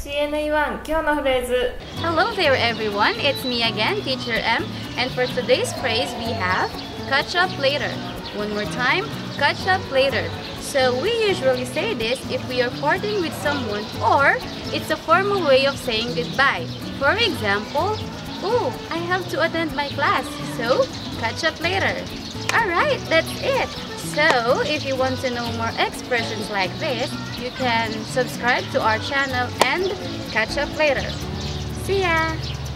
CNE1 きょうのフレーズ Hello there everyone, it's me again, Teacher M, and for today's phrase we have catch up later. One more time, catch up later. So we usually say this if we are parting with someone or it's a formal way of saying goodbye. For example, oh, I have to attend my class, so catch up later. Alright, that's it. So, if you want to know more expressions like this, you can subscribe to our channel and catch up later. See ya!